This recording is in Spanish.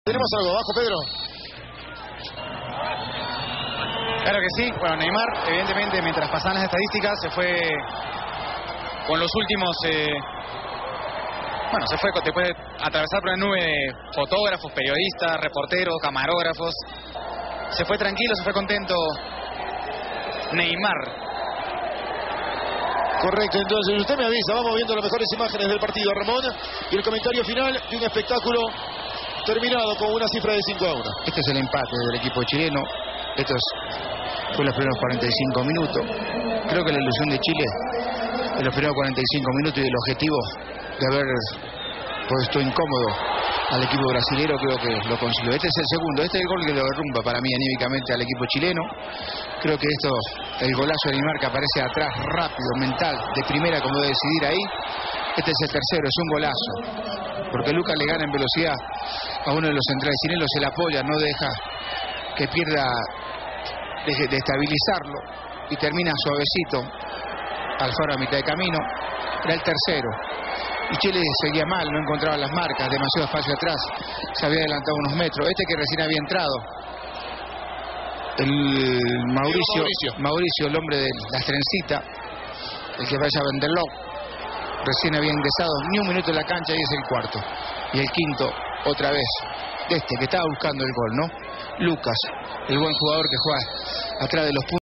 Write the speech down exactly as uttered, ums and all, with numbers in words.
¿Tenemos algo abajo, Pedro? Claro que sí. Bueno, Neymar, evidentemente, mientras pasaban las estadísticas, se fue con los últimos... Eh, bueno, se fue después de atravesar por una nube de fotógrafos, periodistas, reporteros, camarógrafos. Se fue tranquilo, se fue contento Neymar. Correcto, entonces usted me avisa, vamos viendo las mejores imágenes del partido, Ramón, y el comentario final de un espectáculo terminado con una cifra de cinco a uno. Este es el empate del equipo chileno. Estos fue los primeros cuarenta y cinco minutos. Creo que la ilusión de Chile en los primeros cuarenta y cinco minutos y el objetivo de haber puesto incómodo al equipo brasilero, creo que lo consiguió. Este es el segundo, este es el gol que lo derrumba para mí anímicamente al equipo chileno. Creo que esto, el golazo de Neymar que aparece atrás, rápido, mental, de primera, como debe decidir ahí. Este es el tercero, es un golazo, porque Lucas le gana en velocidad a uno de los centrales chilenos, se le apoya, no deja que pierda de, de estabilizarlo y termina suavecito Alfaro a mitad de camino. Era el tercero y Chile seguía mal, no encontraba las marcas, demasiado espacio atrás, se había adelantado unos metros. Este que recién había entrado, el Mauricio, Mauricio, Mauricio el hombre de las trencitas, el que vaya a venderlo, recién había ingresado, ni un minuto en la cancha y es el cuarto. Y el quinto, otra vez, de este que estaba buscando el gol, ¿no? Lucas, el buen jugador que juega atrás de los puntos.